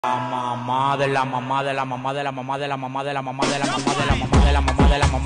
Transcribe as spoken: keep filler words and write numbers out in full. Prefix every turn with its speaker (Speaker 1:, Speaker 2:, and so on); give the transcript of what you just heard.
Speaker 1: La mamá de la mamá de la mamá de la mamá de la mamá de la mamá de la mamá de la mamá de la mamá de la mamá